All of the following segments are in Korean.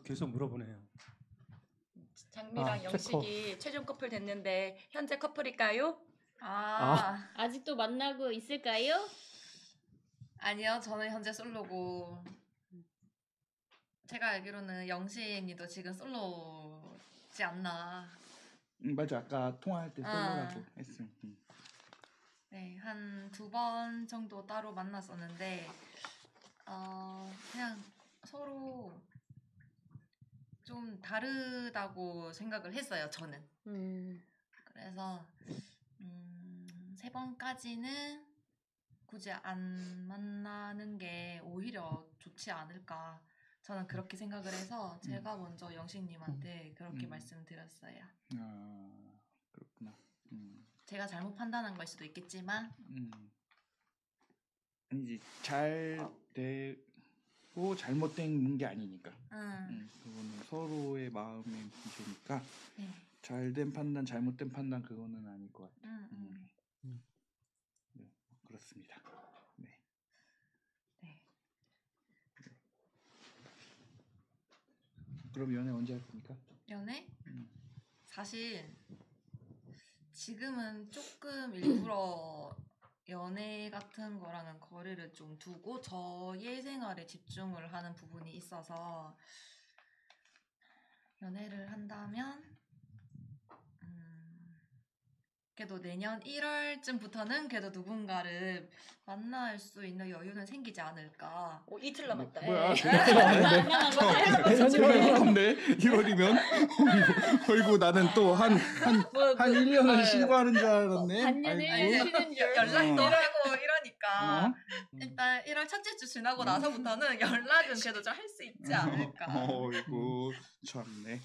계속 물어보네요. 장미랑 영식이 최종 커플 됐는데 현재 커플일까요? 아직도 만나고 있을까요? 아니요, 저는 현재 솔로고 제가 알기로는 영식이도 지금 솔로지 않나. 맞아, 아까 통화할 때 솔로라고 했어. 네, 한 2번 정도 따로 만났었는데 그냥 서로 좀 다르다고 생각을 했어요, 저는. 그래서 3번까지는 굳이 안 만나는 게 오히려 좋지 않을까. 저는 그렇게 생각을 해서 제가 먼저 영식님한테 그렇게 말씀드렸어요. 그렇구나. 제가 잘못 판단한 걸 수도 있겠지만 아니지, 잘 되고 잘못된 게 아니니까. 그거는 서로의 마음의 문제니까. 네. 잘된 판단, 잘못된 판단 그거는 아닐 것 같아요. 네, 그렇습니다. 네. 네. 그럼 연애 언제 할 겁니까? 연애? 사실 지금은 조금 일부러 연애 같은 거랑은 거리를 좀 두고 저의 생활에 집중을 하는 부분이 있어서 연애를 한다면 그래도 내년 1월쯤부터는 그래도 누군가를 만날 수 있는 여유는 생기지 않을까. 이틀 남았다. 뭐야? 대선이네. 1월이면 어이구 나는 또 한 1년을 쉬고 하는 줄 알았네. 반년을 쉬는 줄. 연락도 하고 이러니까 일단 1월 첫째 주 지나고 나서부터는 연락은 그래도 좀 할 수 있지 않을까. 어이구 참네.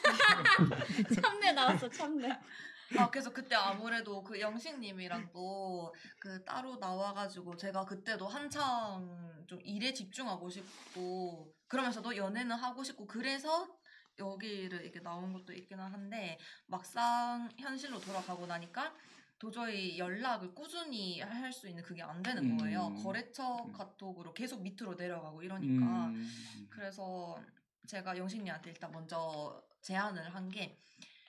참내 나왔어, 참내. 그래서 그때 아무래도 그 영식님이랑도 그 따로 나와가지고 제가 그때도 한창 좀 일에 집중하고 싶고 그러면서도 연애는 하고 싶고 그래서 여기를 이렇게 나온 것도 있기는 한데 막상 현실로 돌아가고 나니까 도저히 연락을 꾸준히 할 수 있는 그게 안 되는 거예요. 거래처 카톡으로 계속 밑으로 내려가고 이러니까. 그래서 제가 영식님한테 일단 먼저 제안을 한 게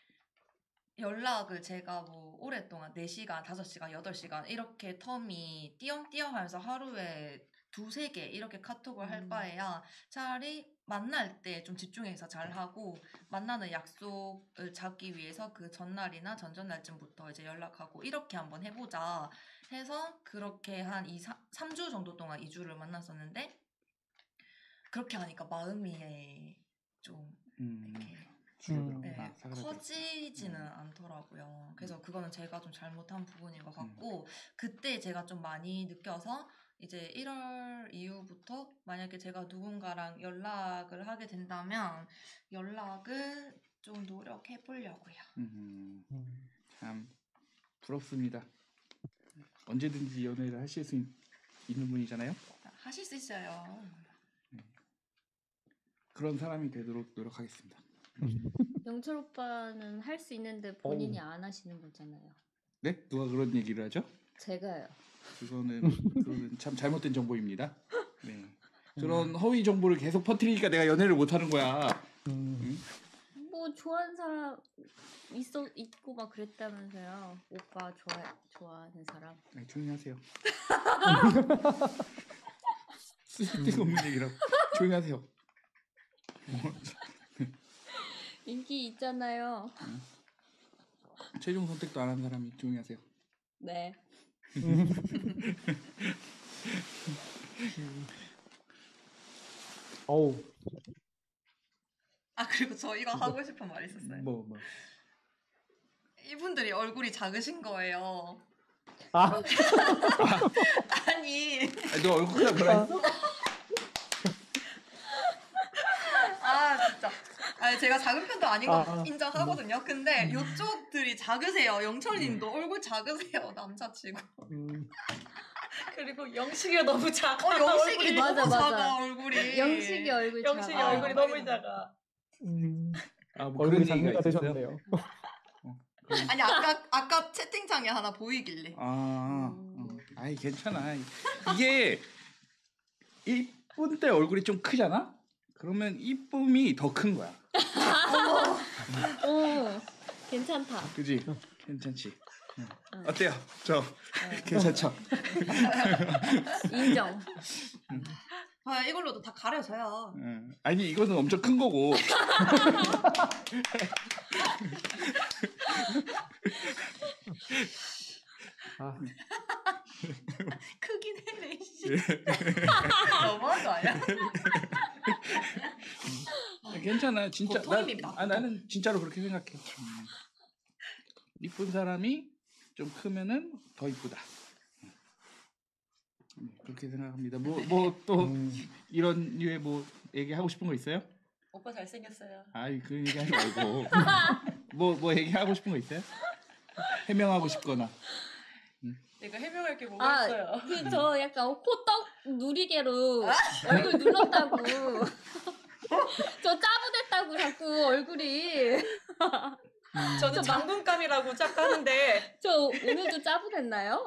연락을 제가 뭐 오랫동안 4시간, 5시간, 8시간 이렇게 텀이 띄엄띄엄 하면서 하루에 2-3개 이렇게 카톡을 할 바에야 차라리 만날 때 좀 집중해서 잘하고 만나는 약속을 잡기 위해서 그 전날이나 전전날쯤부터 이제 연락하고 이렇게 한번 해보자 해서 그렇게 한 3주 정도 동안 2주를 만났었는데 그렇게 하니까 마음이 좀 이렇게 커지지는 않더라고요. 그래서 그거는 제가 좀 잘못한 부분인 것 같고 그때 제가 좀 많이 느껴서 이제 1월 이후부터 만약에 제가 누군가랑 연락을 하게 된다면 연락을 좀 노력해 보려고요. 참 부럽습니다. 언제든지 연애를 하실 수 있는 분이잖아요. 하실 수 있어요. 그런 사람이 되도록 노력하겠습니다. 영철 오빠는 할 수 있는데 본인이 안 하시는 거잖아요. 네? 누가 그런 얘기를 하죠? 제가요. 그거는 참 잘못된 정보입니다. 네. 그런 허위 정보를 계속 퍼뜨리니까 내가 연애를 못 하는 거야. 뭐 좋아하는 사람 있고 막 그랬다면서요. 오빠 좋아하는 사람. 네, 조용히 하세요. 쓸데없는 얘기라고. 조용히 하세요. 인기 있잖아요. 최종 선택도 안 한 사람이 조용히 하세요. 네. 어우. 그리고 저 이거 하고 싶은 말 있었어요. 뭐. 이분들이 얼굴이 작으신 거예요. 아니 너 얼굴 크다 뭐라 했어? 진짜. 제가 작은 편도 아닌 거 인정하거든요. 근데 요쪽들이 작으세요. 영철님도 얼굴 작으세요. 남자치고. 그리고 영식이가 너무 작아. 영식이 너무 맞아. 작아 얼굴이. 영식이 얼굴 작아. 영식이 얼굴이 너무 작아. 뭐 얼굴이 그런 얘기가 장미가 되셨네요. 아니 아까 채팅창에 하나 보이길래. 아이 괜찮아. 이게 이쁜 때 얼굴이 좀 크잖아. 그러면 이쁨이 더 큰 거야. 오, 괜찮다. 그지? 괜찮지? 어때요? 저 괜찮죠? 인정. 아, 이걸로도 다 가려져요. 아니 이거는 엄청 큰 거고. 아, 크긴 해네 씨. 너무한 거 아니야? 괜찮아. 진짜 보통입니다. 나는 진짜로 그렇게 생각해. 이쁜 사람이 좀 크면은 더 이쁘다. 그렇게 생각합니다. 뭐 또 이런 류의 뭐 얘기하고 싶은 거 있어요? 오빠 잘생겼어요. 아이 그 얘기하지 말고 뭐 얘기하고 싶은 거 있어요? 해명하고 싶거나. 내가 해명할 게 뭐가 있어요? 그 저 약간 호떡 누리개로 얼굴 눌렀다고. 저 짜부됐다고 자꾸 얼굴이. 저는 장군감이라고 짝 하는데 저 오늘도 짜부됐나요?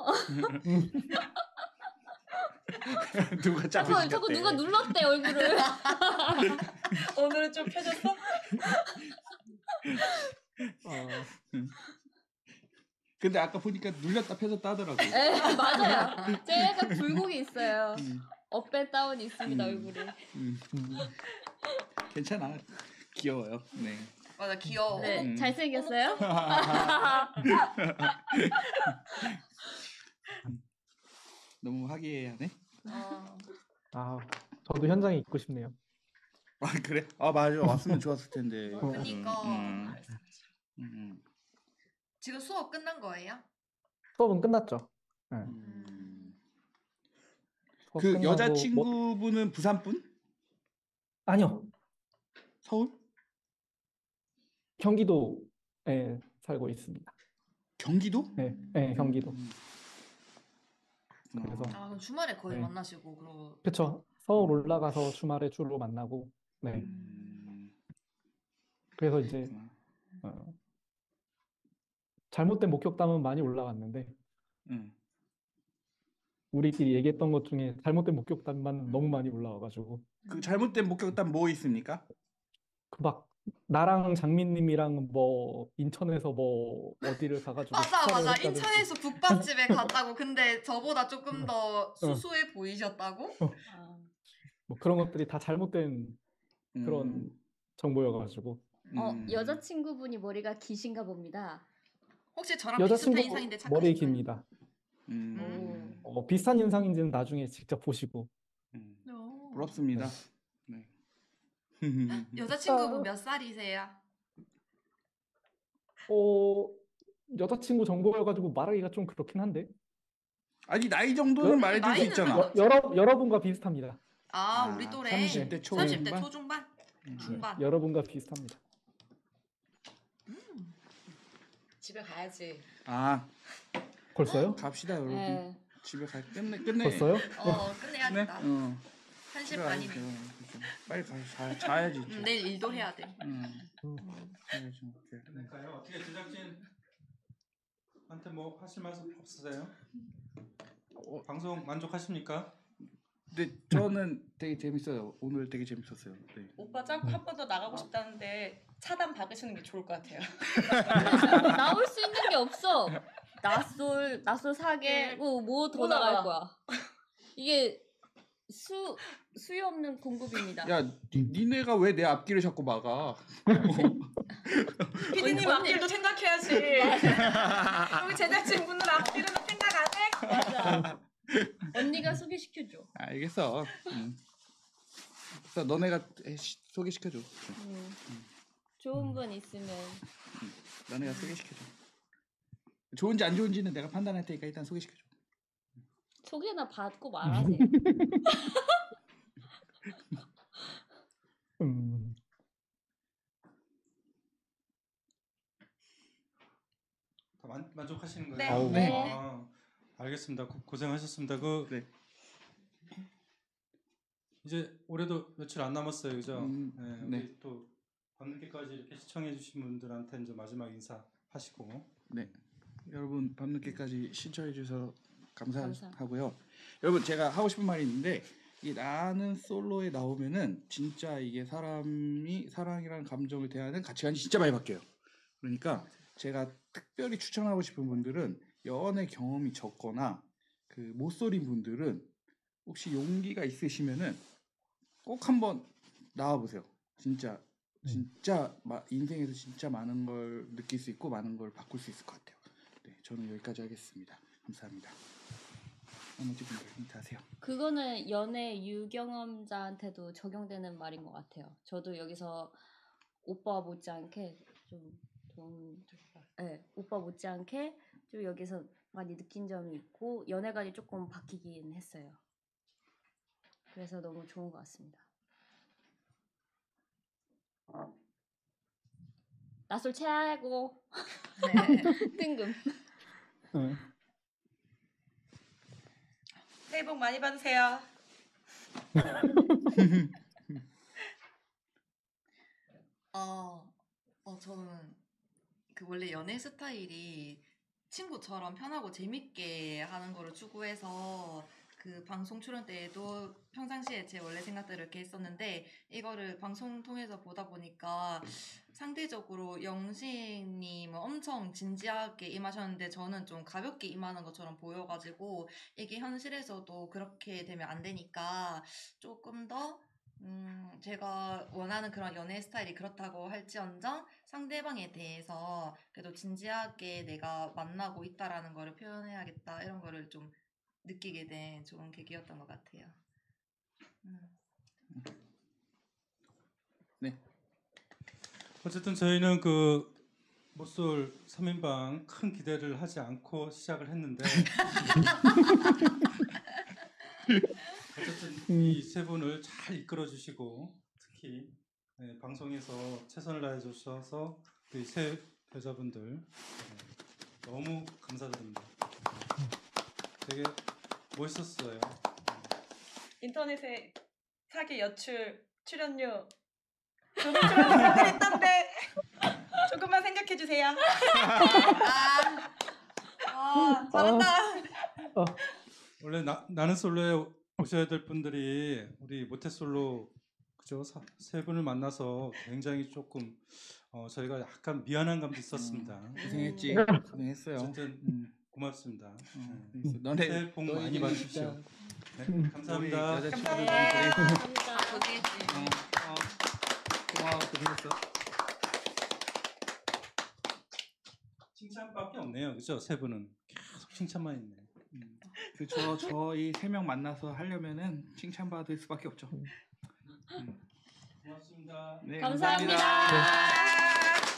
누가 짜고 자꾸 누가 눌렀대 얼굴을. 오늘은 좀 펴졌어? 근데 아까 보니까 눌렸다 펴졌다 하더라고. 네, 맞아요. 제가 약간 굴곡이 있어요. 업앤 다운이 있습니다 얼굴이. 괜찮아. 귀여워요. 네. 맞아, 귀여워. 네, 잘생겼어요? 너무 화기애애하네. 아, 저도 현장에 있고 싶네요. 아 그래? 아 맞아. 왔으면 좋았을 텐데. 그니까. 음. 지금 수업 끝난 거예요? 수업은 끝났죠. 네. 수업 그 끝나고 여자친구분은 부산 분? 아니요. 서울? 경기도에 살고 있습니다. 경기도? 네, 네 경기도. 그래서 아, 그럼 주말에 거의 네. 만나시고 그러고. 그쵸. 서울 올라가서 주말에 주로 만나고. 네. 그래서 이제 잘못된 목격담은 많이 올라왔는데 우리끼리 얘기했던 것 중에 잘못된 목격담만 너무 많이 올라와가지고 그 잘못된 목격담 뭐 있습니까? 그 막 나랑 장민님이랑 뭐 인천에서 뭐 어디를 가가지고 맞아, 식사를 맞아. 했다든지. 인천에서 국밥집에 갔다고. 근데 저보다 조금 더 수수해 보이셨다고? 뭐 그런 것들이 다 잘못된 그런 정보여가지고 여자친구분이 머리가 기신가 봅니다. 혹시 저랑 여자친구 비슷한 인상인데 머리 착하신가요? 깁니다. 오. 비슷한 인상인지는 나중에 직접 보시고. 오. 부럽습니다. 네. 여자친구분 몇 살이세요? 여자친구 정보여가지고 말하기가 좀 그렇긴 한데 아니 나이 정도는 말해줄 수 나이는 있잖아. 상관없지. 여러분과 비슷합니다. 아, 우리 또래. 30대 30대 초중반? 초중반? 중반. 여러분과 비슷합니다. 집에 가야지. 아 벌써요? 갑시다 여러분. 네. 집에 갈 끝내. 벌써요? 끝내야겠다. 1시 집에 반이네. 가야죠. 빨리 자야지. 내일 일도 해야 돼. 자야지. 그러니까요. 어떻게 제작진한테 뭐 하실 말씀 없으세요? 방송 만족하십니까? 근데 저는 되게 재밌어요. 오늘 되게 재밌었어요. 네. 오빠 짱구 한 번 더 나가고 싶다는데 차단 박으시는 게 좋을 것 같아요. 나올 수 있는 게 없어. 낯솔 사계 뭐 더 뭐 나갈 나가? 거야. 이게 수요 없는 공급입니다. 야, 니네가 왜 내 앞길을 자꾸 막아? 피디님 앞길도 생각해야지. 여기 제작진분들 앞길은 생각 안 해? 맞아. 언니가 소개시켜줘. 알겠어. 그래서 너네가 소개시켜줘. 좋은 분 있으면 너네가 소개시켜줘. 좋은지 안 좋은지는 내가 판단할 테니까 일단 소개시켜줘. 소개나 받고 말하세요. 다 만족하시는 네. 거예요? 네. 아, 알겠습니다. 고생하셨습니다. 네. 이제 올해도 며칠 안 남았어요, 그죠? 네. 우리 또 밤늦게까지 이렇게 시청해주신 분들한테 이제 마지막 인사 하시고. 네. 여러분 밤늦게까지 신청해 주셔서 감사하고요. 여러분 제가 하고 싶은 말이 있는데 이게 나는 솔로에 나오면은 진짜 이게 사람이 사랑이라는 감정을 대하는 가치관이 진짜 많이 바뀌어요. 그러니까 제가 특별히 추천하고 싶은 분들은 연애 경험이 적거나 그 모쏠인 분들은 혹시 용기가 있으시면은 꼭 한번 나와보세요. 진짜 인생에서 진짜 많은 걸 느낄 수 있고 많은 걸 바꿀 수 있을 것 같아요. 네, 저는 여기까지 하겠습니다. 감사합니다. 나머지 분들 힌트 하세요. 그거는 연애 유경험자한테도 적용되는 말인 것 같아요. 저도 여기서 오빠 못지않게 오빠 못지않게 좀 여기서 많이 느낀 점이 있고 연애관이 조금 바뀌긴 했어요. 그래서 너무 좋은 것 같습니다. 낯설 최고. 네. 뜬금. 응. 새해 복 많이 받으세요. 저는 그 원래 연애 스타일이 친구처럼 편하고 재밌게 하는 거를 추구해서 그 방송 출연 때에도 평상시에 제 원래 생각대로 이렇게 했었는데 이거를 방송 통해서 보다 보니까 상대적으로 영신님은 엄청 진지하게 임하셨는데 저는 좀 가볍게 임하는 것처럼 보여가지고 이게 현실에서도 그렇게 되면 안 되니까 조금 더 제가 원하는 그런 연애 스타일이 그렇다고 할지언정 상대방에 대해서 그래도 진지하게 내가 만나고 있다라는 거를 표현해야겠다 이런 거를 좀 느끼게 된 좋은 계기였던 것 같아요. 네. 어쨌든 저희는 그 모쏠 3인방 큰 기대를 하지 않고 시작을 했는데 어쨌든 이 세 분을 잘 이끌어 주시고 특히 방송에서 최선을 다해 주셔서 이 세 여자분들 너무 감사드립니다. 되게 멋있었어요. 인터넷에 사기 여출 출연료 조금 출연료가 했던데 조금만 생각해 주세요. 잘한다. 원래 나는 솔로에 오셔야 될 분들이 우리 모태솔로 그죠? 세 분을 만나서 굉장히 조금 저희가 약간 미안한 감도 있었습니다. 고생했지. 고생했어요. 어쨌든 고맙습니다. 너네 새해 복 많이 너희들이 받으십시오. 진짜 네, 감사합니다. 여자친구들 감사합니다. 너무 감사합니다. 고생했지. 고마워. 고생했어. 칭찬밖에 없네요, 그죠? 세 분은 계속 칭찬만 있네. 저희 3명 만나서 하려면은 칭찬받을 수밖에 없죠. 고맙습니다. 네, 감사합니다. 감사합니다. 아.